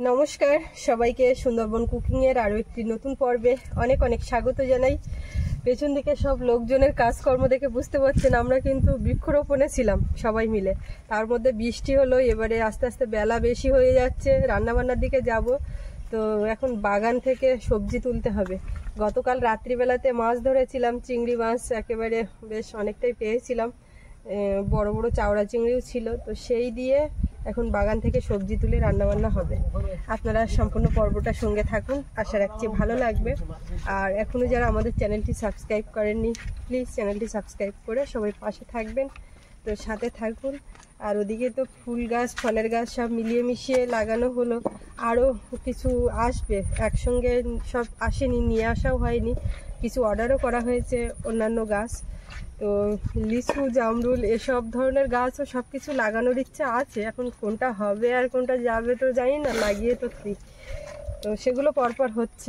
নমস্কার সবাইকে সুন্দরবন কুকিং এর আরো একটি নতুন পর্বে অনেক অনেক স্বাগত জানাই। পেছন দিকে সব লোকজনের কাজকর্ম দেখে বুঝতে পারছেন আমরা কিন্তু বৃক্ষরোপণে ছিলাম সবাই মিলে। তার মধ্যে বৃষ্টি হলো, এবারে আস্তে আস্তে বেলা বেশি হয়ে যাচ্ছে, রান্নাবান্নার দিকে যাব। তো এখন বাগান থেকে সবজি তুলতে হবে। গতকাল রাত্রিবেলাতে মাছ ধরেছিলাম, চিংড়ি মাছ একেবারে বেশ অনেকটাই পেয়েছিলাম, বড় বড় চাওড়া চিংড়িও ছিল। তো সেই দিয়ে এখন বাগান থেকে সবজি তুলে রান্নাবান্না হবে। আপনারা সম্পূর্ণ পর্বটা সঙ্গে থাকুন, আশা রাখছি ভালো লাগবে। আর এখনও যারা আমাদের চ্যানেলটি সাবস্ক্রাইব করেননি, প্লিজ চ্যানেলটি সাবস্ক্রাইব করে সবাই পাশে থাকবেন। তো সাথে থাকুন। আর ওদিকে তো ফুল গাছ ফলের গাছ সব মিলিয়ে মিশিয়ে লাগানো হলো, আরও কিছু আসবে, একসঙ্গে সব আসেনি, নিয়ে আসাও হয়নি, কিছু অর্ডারও করা হয়েছে অন্যান্য গাছ। তো লিচু জামরুল এসব ধরনের গাছও সব কিছু লাগানোর ইচ্ছা আছে। এখন কোনটা হবে আর কোনটা যাবে তো জানি না, লাগিয়ে তো ঠিক। তো সেগুলো পরপর হচ্ছে।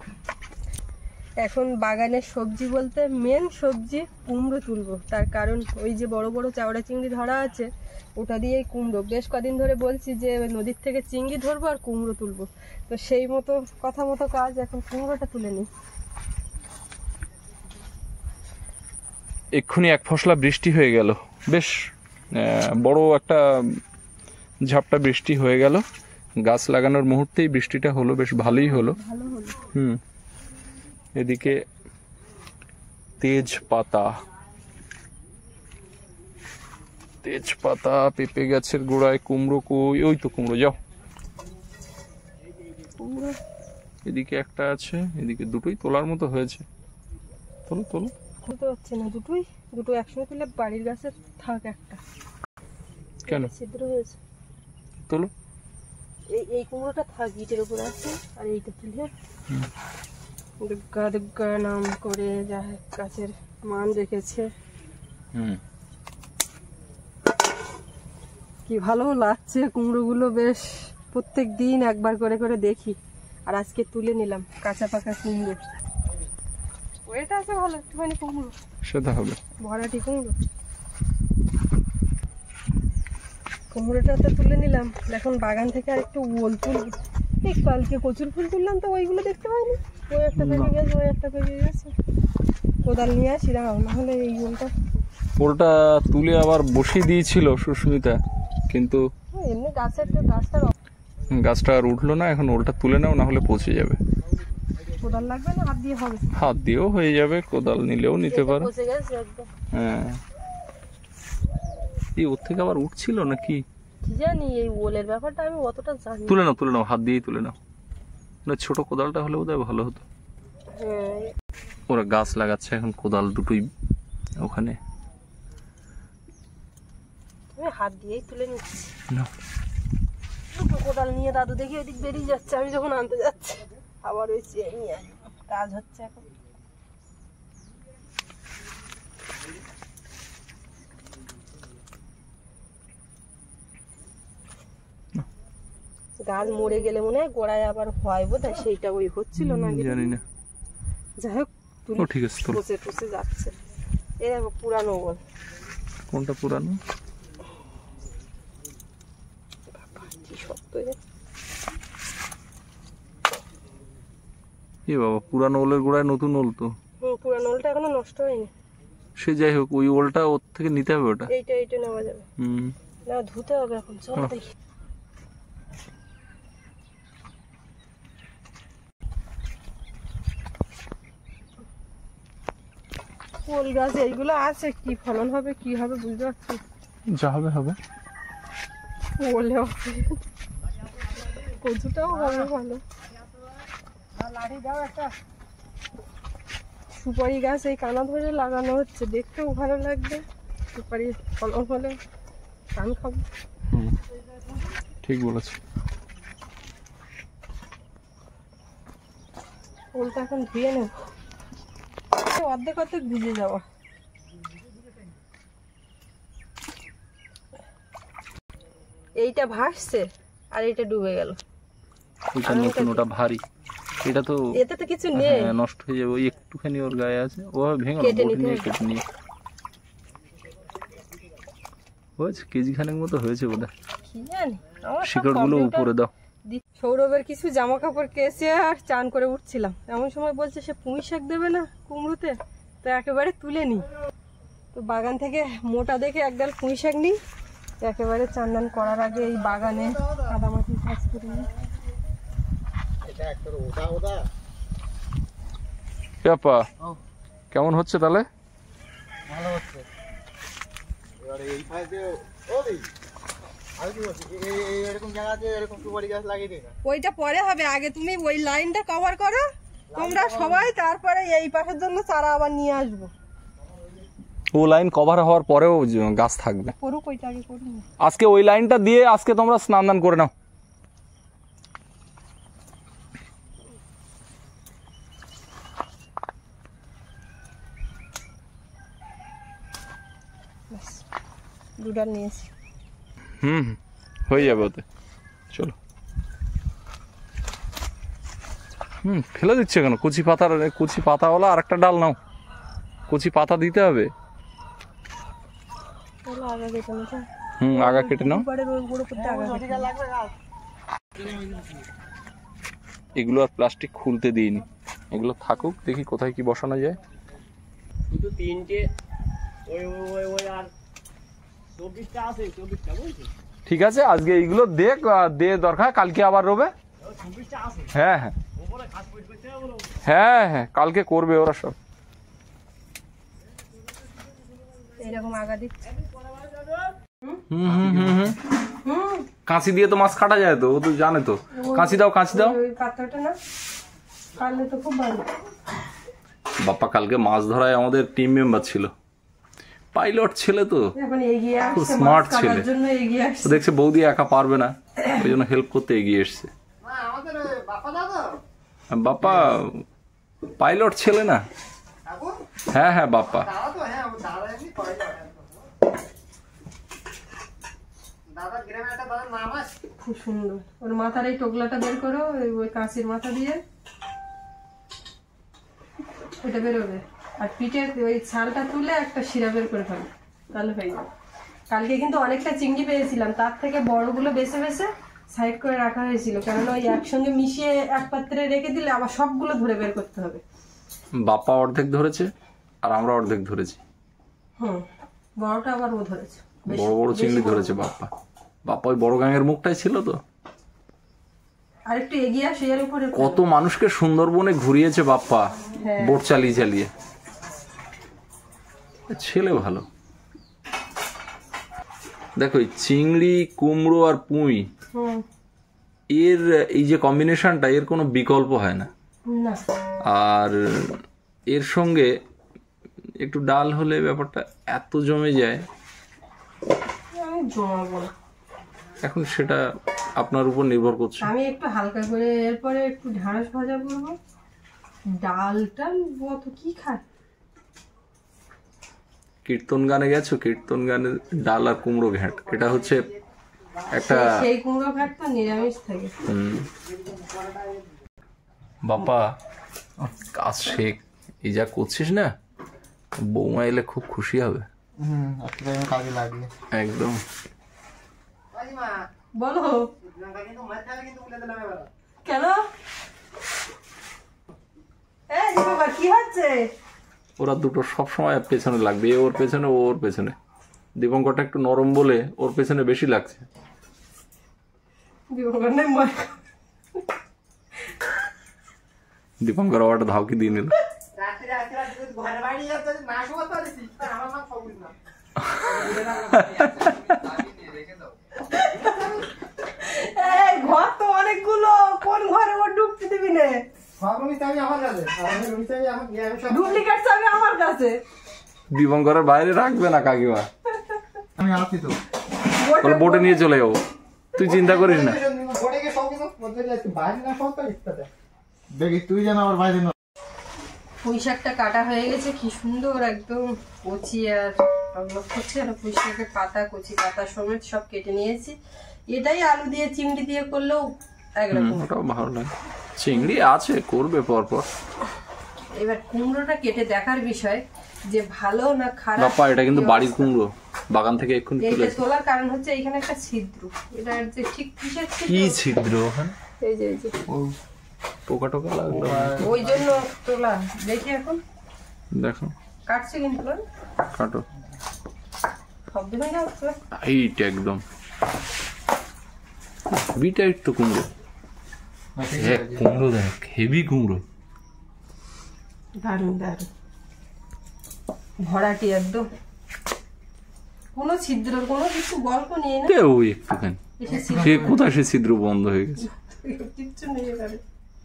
এখন বাগানের সবজি বলতে মেন সবজি কুমড়ো তুলবো, তার কারণ ওই যে বড় বড় চাওড়া চিংড়ি ধরা আছে, ওটা দিয়েই কুমড়ো। বেশ কদিন ধরে বলছি যে নদীর থেকে চিংড়ি ধরবো আর কুমড়ো তুলবো, তো সেই মতো কথা মতো কাজ, এখন কুমড়োটা তুলে নিই। এক্ষুনি এক ফসলা বৃষ্টি হয়ে গেল, বেশ বড় একটা ঝাপটা বৃষ্টি হয়ে গেল। গাছ লাগানোর মুহূর্তেই বৃষ্টিটা হলো, বেশ ভালোই হলো। এদিকে তেজপাতা পেঁপে গাছের গোড়ায় কুমড়ো, কই ওই তো কুমড়ো, যাও। এদিকে একটা আছে, এদিকে দুটোই তোলার মতো হয়েছে। তোলো তোলো, হতে হচ্ছে না, দুটো একসঙ্গে তুলে বাড়ির গাছের থাক একটা। কেন ছিদ্র হয়েছে? তোলো। এই কুমড়োটা থাক, ইটের উপর আছে। আর এইটা তুলে দুগ্গা দুগ্গা নাম করে যা গাছের মান রেখেছে। কি ভালো লাগছে কুমড়োগুলো, বেশ প্রত্যেক দিন একবার করে করে দেখি। আর আজকে তুলে নিলাম কাঁচা পাকা কুমড়ো। ওইটা আছে ভালো, একটুখানি কুমড়ো সেটা হবে ভরাটি কুমড়ো। কুমড়োটা তো তুলে নিলাম, এখন বাগান থেকে আর একটু ওল তুলব। এই কালকে কচুর ফুল তুললাম, তো ওইগুলো দেখতে পাইনি। ওই একটা পেকে গেছে, ওই একটা পেকে গেছে। কোদাল নিয়ে আসি, দাঁড়াও, নাহলে এই ওলটা তুলে আবার বসিয়ে দিয়েছিল সুস্মিতা, কিন্তু এমনি গাছটা আর উঠলো না। এখন ওলটা তুলে নাও, না হলে পচে যাবে। কোদাল লাগবে না, হাত দিয়ে হবে? হাত দিয়েও হয়ে যাবে, কোদাল নিলেও নিতে পারো। হ্যাঁ, এই ওর থেকে আবার উঠছিল নাকি কি জানি, এই ওলের ব্যাপারটা আমি অতটা জানি। তুলে নাও, হাত দিয়েই তুলে নাও। না, ছোট কোদালটা হলে বোধহয় ভালো হতো। ওরা গাছ লাগাচ্ছে এখন, কোদাল দুটোই ওখানে। হাত দিয়েই তুলে নিচ্ছি। কোদাল নিয়ে দাদু দেখি ওইদিক বেরিয়ে যাচ্ছে, আমি যখন আনতে যাচ্ছি আবার ওই চেয়ে নিয়ে কাজ হচ্ছে এখন। গাছ মরে গেলে মনে হয় গোড়ায় আবার হয় বোধ হয়, সেইটা ওই হচ্ছিল না, জানি না। যাই হোক, ঠিক আছে, পচে যাচ্ছে। এই দেখো পুরানো ওল। কোনটা পুরানো? এ বাবা, পুরানো ওলের গোড়ায় নতুন ওল তো। পুরানো ওলটা এখনো নষ্ট হয়নি। সে যাই হোক, ওই ওলটা ওর থেকে নিতে হবে। ওটা এইটা নেওয়া যাবে না, ধুতে হবে এখন। চল দেখি। ওল গাছ এইগুলো আছে, কি ফলন হবে কি হবে বুঝতে পারছি। যা হবে হবে, ওলে হবে, কচুটাও হবে ভালো। সুপারি গাছ এই কানা ধরে লাগানো হচ্ছে, দেখতেও ভালো লাগবে। সুপারি ফলন হলে কান খাবো। ঠিক বলেছ। ওলটা এখন ধুয়ে নেব, অর্ধেক ভিজে যাওয়া। এইটা ভাসছে আর এইটা ডুবে গেল। ওটা ভারী, এটা তো এতে তো কিছু নেই, নষ্ট হয়ে যাবে। ওই একটুখানি ওর গায়ে আছে, ও ভেঙে কেটে নিয়ে হয়েছে। কেজি খানেক মতো হয়েছে বোধহয়। কি জানি, শিকড়গুলো উপরে দাও। সৌরভের কিছু জামা কাপড় কেচে আর চান করে উঠছিলাম, এমন সময় বলছে সে পুঁই শাক দেবে না কুমড়োতে, তো একেবারে তুলে নিই। তো বাগান থেকে মোটা দেখে একডাল পুঁই শাক নিই, একেবারে চান টান করার আগে এই বাগানে কাদামাটি কাজ করে নিই। আপা কেমন হচ্ছে তাহলে? ভালো হচ্ছে। এবারে এই ফাইতে আর কি বলছি, এরকম জায়গাতে এরকম সুপারি গাছ লাগিয়ে দিই না। ওইটা পরে হবে, আগে তুমি ওই লাইনটা কভার করো তোমরা সবাই, তারপরে এই পাশের জন্য চারা আবার নিয়ে আসবো। ও লাইন কভার হওয়ার পরেও গাছ থাকবে। করুক ওইটা আগে করুন। আজকে ওই লাইনটা দিয়ে আজকে তোমরা স্নান দান করে নাও। দুডাল নিয়েছি। হয়ে যাবে ওতে। চলো। ফেলে দিচ্ছে কেন? কুচি পাতাওয়ালা আর একটা ডাল নাও, কুচি পাতা দিতে হবে। আগা কেটে নাও। এগুলো আর প্লাস্টিক খুলতে দিইনি, এগুলো থাকুক, দেখি কোথায় কি বসানো যায়। শুধু 3টে ওই আর 24টা আছে, 24টা বুঝছিস? ঠিক আছে, আজকে এইগুলো দে দরকার, কালকে আবার রবে। 24টা আছে। হ্যাঁ হ্যাঁ ওপরে ঘাস পরিষ্কার করতে হবে বলো। হ্যাঁ হ্যাঁ, কালকে করবে ওরা সব। এরকম আগা দিচ্ছে। কাঁচি দিয়ে তো মাছ কাটা যায় তো, ও তো জানে তো। কাঁচি দাও, কাঁচি দাও। ওই পাত্রটা না কাটলে তো খুব ভালো। বাপ্পা কালকে মাছ ধরায় আমাদের টিম মেম্বার ছিল, পাইলট ছেলে তো, এখন এগিয়ে খুব আসছে, স্মার্ট মাছ ছেলে। কাটার জন্য এগিয়ে আসছে। তো দেখছে বৌদি একা পারবে না, ওই জন্য হেল্প করতে এগিয়ে এসছে। মা আমাদের বাপা দাদা বাপ্পা পাইলট ছেলে না? কাকু হ্যাঁ হ্যাঁ বাপ্পা। দাদা তো, হ্যাঁ দাদা এমনি পাইলট। দাদা গ্রামে একটা দাদার নাম আছে। খুব সুন্দর। ওর মাথার এই টোকলাটা বের করো, ওই কাঁচির মাথা দিয়ে ওটা বেরোবে, আর পিঠের ওই ছালটা তুলে একটা শিরা বের করে ফেলো, তাহলে হয়ে যাবে। কালকে কিন্তু অনেকটা চিংড়ি পেয়েছিলাম, তার থেকে বড়গুলো বেছে বেছে সাইড করে রাখা হয়েছিল, কেননা ওই একসঙ্গে মিশিয়ে এক পাত্রে রেখে দিলে আবার সবগুলো ধরে বের করতে হবে। বাপ্পা অর্ধেক ধরেছে আর আমরা অর্ধেক ধরেছি। বড়টা আবার ও ধরেছে, বড় বড় চিংড়ি ধরেছে বাপ্পা। বাপ্পা ওই বড় গাঙের মুখটাই ছিল তো। আর একটু এগিয়ে আসে, এর উপরে কত মানুষকে সুন্দরবনে ঘুরিয়েছে বাপ্পা, বোট চালিয়ে চালিয়ে। ছেলে ভালো। দেখো এই চিংড়ি, কুমড়ো আর পুঁই, এর এই যে কম্বিনেশনটা, এর কোনো বিকল্প হয় না। আর এর সঙ্গে একটু ডাল হলে ব্যাপারটা এত জমে যায়। জমাবো না, এখন সেটা আপনার উপর নির্ভর করছে। আমি একটু হালকা করে এরপরে একটু ঢ্যাঁড়স ভাজা করবো। ডালটা অত কি খায়? কীর্তন গানে গেছো? কীর্তন গানে ডাল আর কুমড়ো ঘ্যাঁট, এটা হচ্ছে একটা সেই কুমড়ো ঘাট তো নিরামিষ থাকে। বাবা কাজ শেখ, এই যা করছিস না, বৌমা এলে খুব খুশি হবে। কাজে লাগবে একদম। বলো কেন? কি হচ্ছে? ওরা দুটো সবসময় পেছনে লাগবে, এ ওর পেছনে, ও ওর পেছনে। দীপঙ্করটা একটু নরম বলে ওর পেছনে বেশি লাগছে। দীপঙ্কর আবার ধাউকি দিয়ে নিল। ঘর তো অনেকগুলো, কোন ঘরে ওর ঢুকতে দিবি না? ডুপ্লিকেট চাবি আমার কাছে। দীপঙ্করের বাইরে রাখবে না কাকিমা, আমি আসি তো, বলে বোটে নিয়ে চলে যাবো, তুই চিন্তা করিস না। দেখি তুই যেন আমার বাইরে। পুঁই শাকটা কাটা হয়ে গেছে, কি সুন্দর একদম কচি, আর হচ্ছে আর পুঁই শাকের পাতা, কচি পাতা সমেত সব কেটে নিয়েছি। এটাই আলু দিয়ে চিংড়ি দিয়ে করলেও একরকম। ওটাও ভালো লাগে। চিংড়ি আছে, করবে পরপর। এবার কুমড়োটা কেটে দেখার বিষয়, যে ভালো না খারাপ। বাবা এটা কিন্তু বাড়ির কুমড়ো, বাগান থেকে এক্ষুনি এইটা তোলার কারণ হচ্ছে এখানে একটা ছিদ্র, এটা যে ঠিক কিসের ছিদ্র? কি ছিদ্র ওখানে? এই যে ও পোকা টোকা লাগলো, ওই জন্য তোলা। দেখি এখন দেখো কাটছে কিন্তু না, কাটো শব্দ হয়ে যাচ্ছে। এইটা একদম বিটা একটু কুমড়ো, কুমড়ো দেখ হেভি কুমড়ো, দারুণ দারুণ ভরাটি একদম, কোনো ছিদ্র কোনো কিছু গল্প নিয়ে না। ওই একটুখানি সে কোথায় সে ছিদ্র বন্ধ হয়ে গেছে, কিচ্ছু নেই এখানে।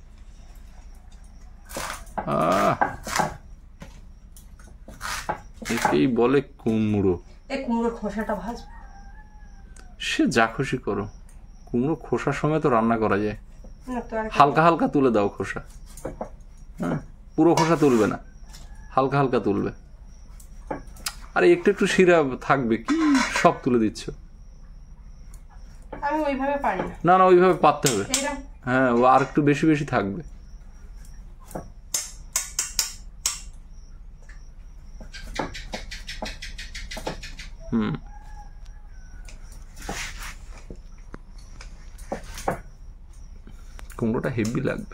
একেই বলে কুমড়ো। এই কুমড়োর খোসাটা ভাজবো, সে যা খুশি করো, কুমড়ো খোসার সময় তো রান্না করা যায়, না তো আর হালকা হালকা তুলে দাও খোসা, হ্যাঁ পুরো খোসা তুলবে না, হালকা হালকা তুলবে, আর একটু একটু শিরা থাকবে, কি সব তুলে দিচ্ছ? আমি ওইভাবে পারি না। না না ওইভাবে পাততে হবে, এইরকম হ্যাঁ ও আর একটু বেশি বেশি থাকবে। হুম কুমড়োটা হেভি লাগবে।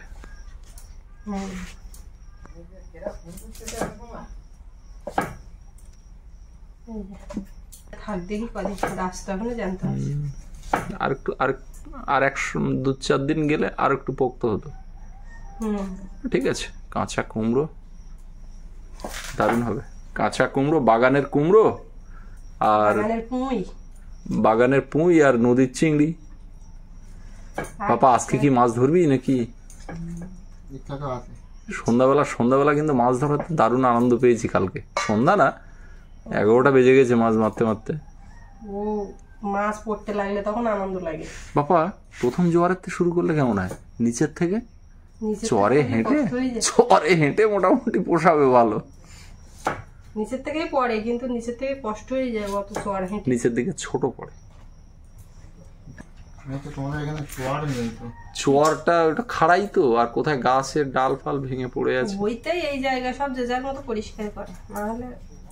থাক দেখি কদিন রাস্তা এখনো জানতে হবে। আর একটু আর 1-2-4 দিন গেলে আর একটু পোক্ত হতো। ঠিক আছে, কাঁচা কুমড়ো দারুণ হবে, কাঁচা কুমড়ো, বাগানের কুমড়ো আর বাগানের পুঁই আর নদীর চিংড়ি। পাপা আজকে কি মাছ ধরবি নাকি? সন্ধ্যাবেলা কিন্তু মাছ ধরাতে দারুণ আনন্দ পেয়েছি কালকে, সন্ধ্যা না 11টা বেজে গেছে মাছ মারতে মারতে। ও মাছ পড়তে লাগলে তখন আনন্দ লাগে। বাবা প্রথম জোয়ারের থেকে শুরু করলে কেমন হয়? নিচের থেকে চরে হেঁটে মোটামুটি পোষাবে ভালো, নিচের থেকেই পড়ে কিন্তু নিচের থেকে কষ্ট হয়ে যায়, অত চর হেঁটে নিচের দিকে ছোট পড়ে। চোয়ারটা ওটা খাড়াই তো, আর কোথায় গাছের ডাল ফাল ভেঙে পড়ে আছে, ওইটাই এই জায়গা সব যে যার মতো পরিষ্কার করে, নাহলে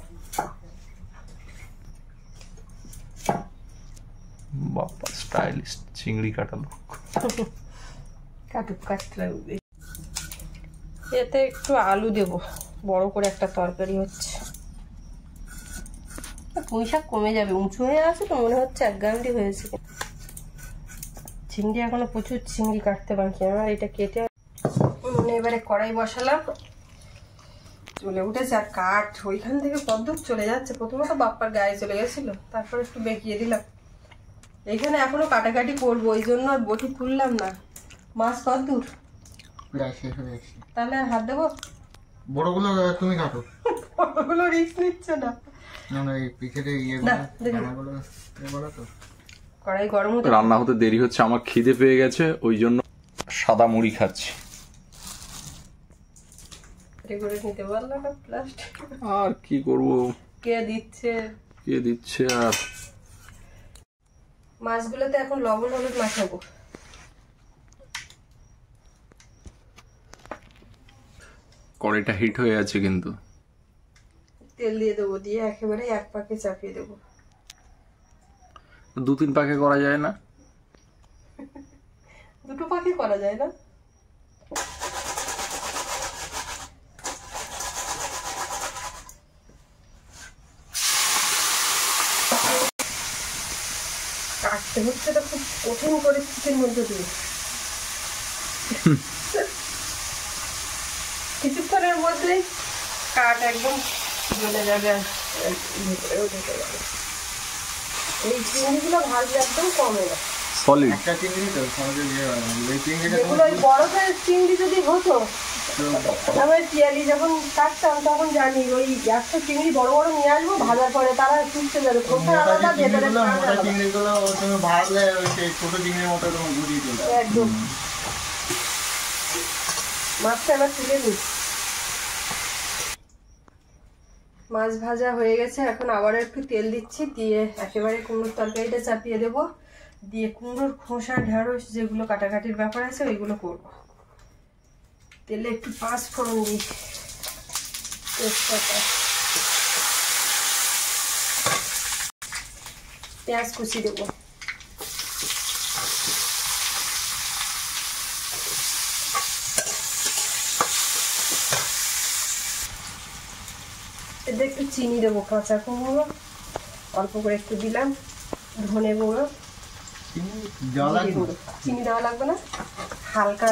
বাবা স্টাইলিস্ট চিংড়ি কাটা লোক। কাটুক কাটতে লাগবে। এতে একটু আলু দেব, বড় করে একটা তরকারি হচ্ছে। পুঁই শাক কমে যাবে, উঁচু হয়ে আছে তো মনে হচ্ছে এক গামড়ি হয়েছে। চিংড়ি এখনো প্রচুর চিংড়ি কাটতে বাকি আমার, এটা কেটে এবারে কড়াই বসালাম, চলে উঠেছে আর কাঠ ওইখান থেকে কদ্দূর চলে যাচ্ছে। প্রথমত বাপ্পার গায়ে চলে গেছিল, তারপর একটু বেঁকিয়ে দিলাম। এখানে এখনো কাটাকাটি করবো, ওই জন্য আর বটি তুললাম না। মাছ কদ্দূর? তাহলে আর হাত দেবো? বড়গুলো তুমি কাটো, বড়গুলো রিস্ক নিচ্ছে না। কড়াই গরম হতে রান্না হতে দেরি হচ্ছে, আমার খিদে পেয়ে গেছে, ওই জন্য সাদা মুড়ি খাচ্ছি। করে নিতে পারলাম না প্লাস্টিক, আর কি করব, কে দিচ্ছে। আর মাছগুলোতে এখন লবণ হলুদ মাখাবো। কড়াইটা হিট হয়ে আছে কিন্তু, তেল দিয়ে দেবো, দিয়ে একেবারে এক পাকে চাপিয়ে দেবো। 2-3 পাকে করা যায় না? 2 পাকে করা যায় না? কাটতে হচ্ছে তো খুব কঠিন পরিস্থিতির মধ্যে দিয়ে। কিছুক্ষণের মধ্যেই কাঠ একদম জ্বলে যাবে, ভেতরেও ঢুকে যাবে। এই চিংড়িগুলো ভাজলে একদম কমে না, সলিড। যেগুলো ওই বড় সাইজ চিংড়ি যদি হতো, আমার পিয়ালি যখন কাটতাম তখন জানি ওই 100 চিংড়ি বড় বড় নিয়ে আসবো, ভাজার পরে তারা চুপতে যাবে, খোসা আলাদা ভেতরে একদম। মাছটা এবার তুলে নিই। মাছ ভাজা হয়ে গেছে, এখন আবার একটু তেল দিচ্ছি, দিয়ে একেবারে কুমড়োর তরকারিটা চাপিয়ে দেবো, দিয়ে কুমড়োর খোসা ঢেঁড়স যেগুলো কাটাকাটির ব্যাপার আছে ওইগুলো করবো। তেলে একটু 5 ফোড়ন দিই, তেজপাতা, পেঁয়াজ কুচি দেবো। এতে একটু চিনি দেবো, কাঁচা কুমড়ো অল্প করে একটু দিলাম, ধনে গুঁড়ো, চিনি দেওয়া লাগবে না, হালকা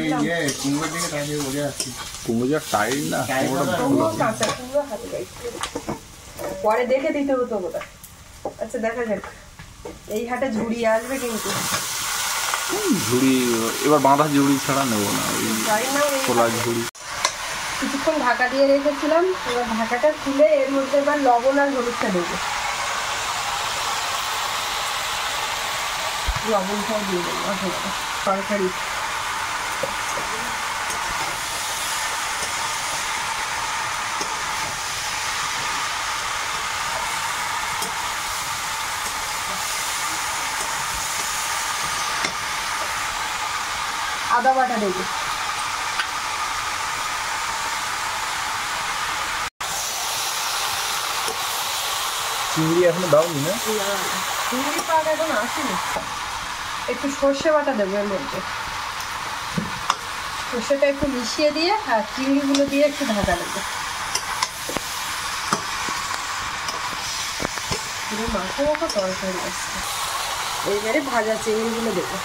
কুমড়ো যা টাইট না, কাঁচা কুমড়ো হালকা পরে দেখে দিতে হতো ওটা। আচ্ছা দেখা যাক, এই হাটে ঝুড়ি আসবে কিন্তু ঝুড়ি এবার বাঁধা ঝুড়ি ছাড়া নেবো না, খোলা ঝুড়ি। কিছুক্ষণ ঢাকা দিয়ে রেখেছিলাম, এবার ঢাকাটা খুলে এর মধ্যে এবার লবণ আর হলুদটা দেবো, লবণটাও দিয়ে দেবো তরকারি। আদা বাটা দেবো, চিংড়ি এখনো দাওনি না? চিংড়ি পাক এখন আসেনি। একটু সর্ষে বাটা দেবো এর মধ্যে, সর্ষেটা একটু মিশিয়ে দিয়ে আর চিংড়িগুলো দিয়ে একটু ঢাকা দেবো। পুরো মাখো মাখো তরকারি আসছে। এইবারে ভাজা চিংড়িগুলো দেবো,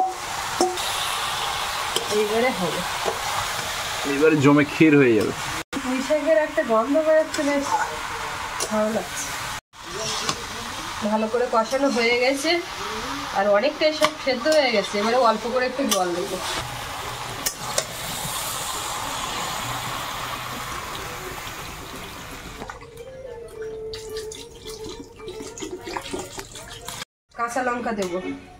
এইবারে হবে, এবারে জমে ক্ষীর হয়ে যাবে। পুঁই শাকের একটা গন্ধ বেরোচ্ছে, বেশ ভালো লাগছে। ভালো করে কষানো হয়ে গেছে আর অনেকটাই সব সেদ্ধ হয়ে গেছে, এবারে অল্প করে একটু জল দেবো। কাঁচা লঙ্কা দেবো,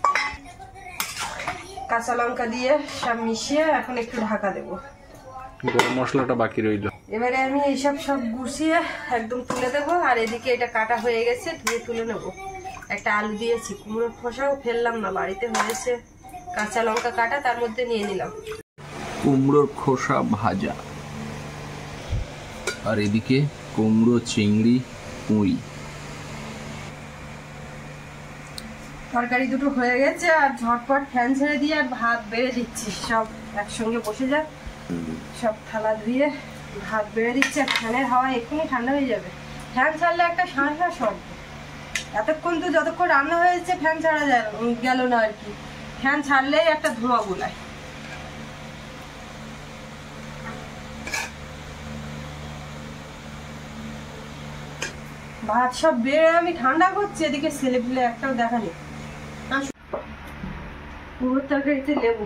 কাঁচা লঙ্কা দিয়ে সব মিশিয়ে এখন একটু ঢাকা দেবো। গরম মশলাটা বাকি রইল। এবারে আমি এইসব সব গুছিয়ে একদম তুলে দেবো। আর এদিকে এটা কাটা হয়ে গেছে, ধুয়ে তুলে নেবো। একটা আলু দিয়েছি, কুমড়োর খোসাও ফেললাম না, বাড়িতে হয়েছে। কাঁচা লঙ্কা কাটা তার মধ্যে নিয়ে নিলাম। কুমড়োর খোসা ভাজা, আর এদিকে কুমড়ো, চিংড়ি, পুঁই। তরকারি দুটো হয়ে গেছে আর ঝটপট ফ্যান ছেড়ে দিয়ে আর ভাত বেড়ে দিচ্ছি, সব একসঙ্গে বসে যাক। সব থালা ধুয়ে ভাত বেড়ে দিচ্ছি, আর ফ্যানের হাওয়া এক্ষুনি ঠান্ডা হয়ে যাবে। ফ্যান ছাড়লে একটা শাঁসা শব্দ, এতক্ষণ তো যতক্ষণ রান্না হয়েছে ফ্যান ছাড়া গেল না আর কি, ফ্যান ছাড়লেই একটা ধোঁয়া গুলায়। ভাত সব বেড়ে আমি ঠান্ডা করছি, এদিকে ছেলে ফেলে একটাও দেখা নেই। কুমড়োর তরকারিতে লেবু,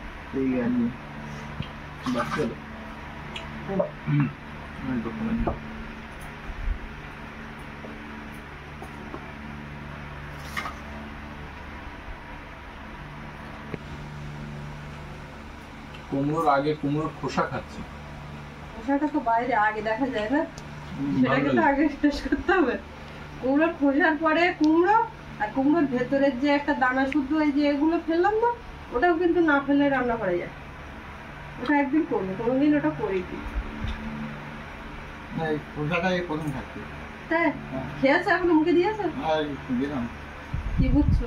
কুমড়োর আগে কুমড়োর খোসা খাচ্ছি। খোসাটা তো বাইরে আগে দেখা যায় না, সেটাকে তো আগে শেষ করতে হবে। কুমড়োর খোসার পরে কুমড়ো, আর কুমড়োর ভেতরের যে একটা দানা শুদ্ধ এই যে এগুলো ফেললাম না, ওটাও কিন্তু না ফেলে রান্না করা যায়। ওটা একদিন করবো, কোনোদিন ওটা করিনি। তাই খেয়েছে, এখন মুখে দিয়েছে, কি বুঝছো?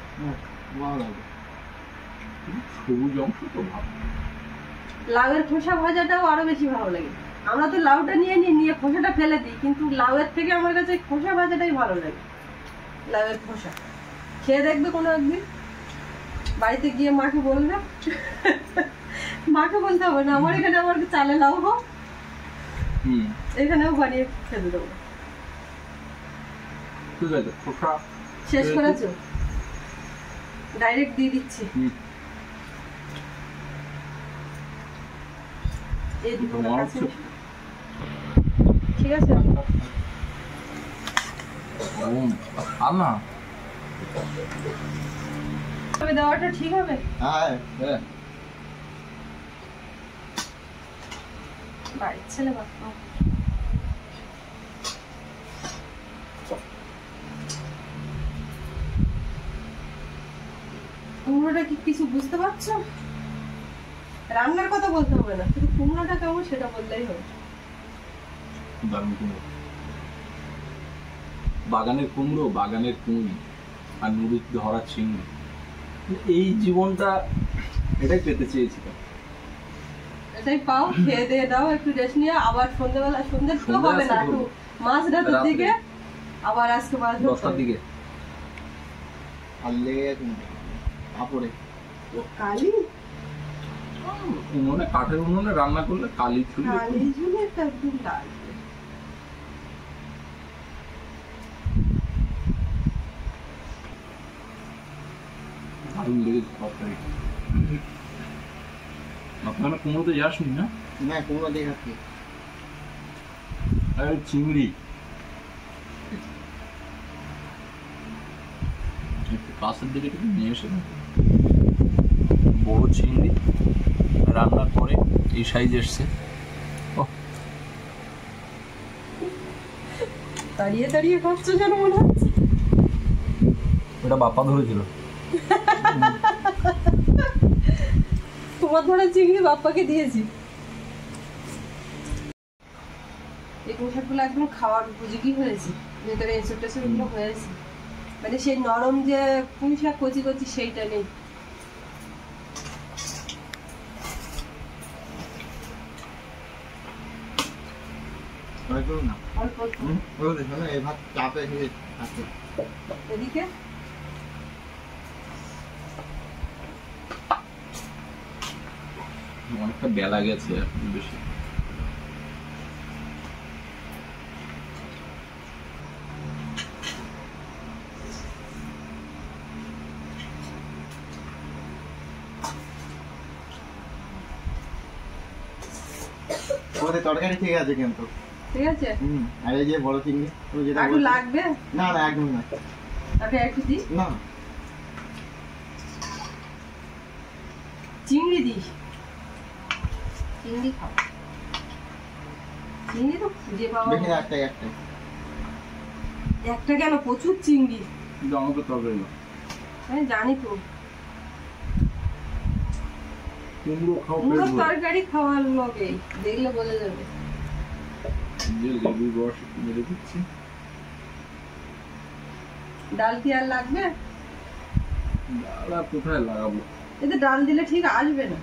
সবুজ অংশ তো ভালো। লাউয়ের খোসা ভাজাটাও আরো বেশি ভালো লাগে। আমরা তো লাউটা নিয়ে নিয়ে খোসাটা ফেলে দিই, কিন্তু লাউয়ের থেকে আমার কাছে খোসা ভাজাটাই ভালো লাগে। লাউয়ের খোসা খেয়ে দেখবে কোনো একদিন, বাড়িতে গিয়ে মাকে বলবে। মাকে বলতে হবে না, আমার এখানে আমার চালে লাউ হোক, এখানেও বানিয়ে খেতে দেবো। ঠিক আছে, খোসা শেষ করেছো? ডাইরেক্ট দিয়ে দিচ্ছি। ঠিক আছে, দেওয়াটা ঠিক হবে। বাড়ির ছেলে বাচ্চা কুমড়োটা কি কিছু বুঝতে পারছো? রান্নার কথা বলতে হবে না, শুধু কুমড়োটা কেমন সেটা বললেই হবে। বাগানের কুমড়ো, বাগানের পুঁই। আর নদীতে ধরা চিংড়ি, এই জীবনটা এটাই পেতে চেয়েছিলাম। এটাই পাও, খেয়ে দিয়ে দাও, একটু রেস্ট নিয়ে আবার সন্ধ্যেবেলা, সন্ধ্যে তো হবে না, একটু মাছ রাতের দিকে আবার আজকে মাছ 10টার দিকে। আর লেগে গেছে কাপড়ে কালি, উনুনে, কাঠের উনুনে রান্না করলে কালি ছুরি কালি ঝুলে একটা একদম লাগবে। দারুণ লেগেছে তরকারি। আপনারা কুমড়োতে যাসনি না? না কুমড়ো দিয়ে খাচ্ছি। আরে চিংড়ি একটু কাছের দিকে একটু নিয়ে এসে বড় চিংড়ি রান্না করে এই সাইজ এসছে। দাঁড়িয়ে দাঁড়িয়ে খাচ্ছ যেন মনে হচ্ছে। ওটা বাপ্পা ধরেছিল। তোমার ধরা চিংড়ি বাপ্পাকে দিয়েছি। এই পোশাকগুলো একদম খাওয়ার উপযোগী হয়েছে, ভেতরে এসব টেসব গুলো হয়েছে, মানে সেই নরম যে পুঁই শাক কচি কচি সেইটা নেই। অল্প অল্প। এই ভাত চাপে খাচ্ছে। এদিকে অনেকটা বেলা গেছে এখন বেশি। ওদের তরকারি ঠিক আছে কিন্তু। ঠিক আছে। আর এই যে বড় চিংড়ি তুমি যেটা একটু লাগবে? না না একদম না। আগে একটু দি। না চিংড়ি দিস, চিংড়ি খাও, চিংড়ি তো খুঁজে পাওয়া। বেশি না, একটাই একটাই। একটা কেন, প্রচুর চিংড়ি। কিন্তু আমাকে তরকারি না, আমি জানি তো, কুমড়ো খাও পুরো পেট ভরে। তরকারি খাওয়ার লোকে দেখলে বোঝা যাবে। যে লেবুর রস একটু মেরে দিচ্ছি। ডাল কি আর লাগবে? ডাল আর কোথায় লাগাবো? এতে ডাল দিলে ঠিক আসবে না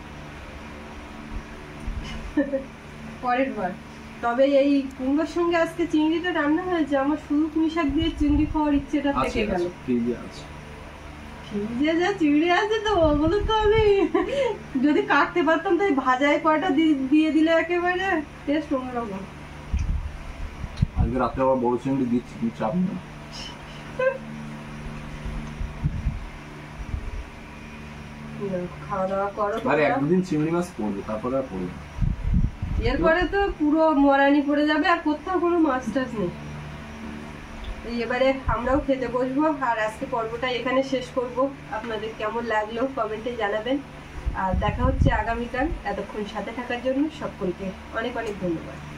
পরের বার। তবে এই কুমড়োর সঙ্গে আজকে চিংড়িটা রান্না হয়েছে, আমার শুধু পুঁই শাক দিয়ে চিংড়ি খাওয়ার ইচ্ছেটা থেকে গেল। ফ্রিজে আছে, ফ্রিজে যা চিংড়ি আছে তো ওগুলো তো আমি যদি কাটতে পারতাম তাই ভাজায় কয়টা দিয়ে দিলে একেবারে টেস্ট অন্যরকম। আজকে রাতে আবার বড় চিংড়ি দিচ্ছি, তুমি চাপ না। খাওয়া দাওয়া করো আরে তোমরা। একদিন চিংড়ি মাছ পড়বে, তারপরে আর পড়বে না। এরপরে তো পুরো মরানি পড়ে যাবে, আর কোথাও কোনো মাছ টাছ নেই। এবারে আমরাও খেতে বসবো, আর আজকে পর্বটা এখানে শেষ করব। আপনাদের কেমন লাগলো কমেন্টে জানাবেন, আর দেখা হচ্ছে আগামীকাল। এতক্ষণ সাথে থাকার জন্য সকলকে অনেক অনেক ধন্যবাদ।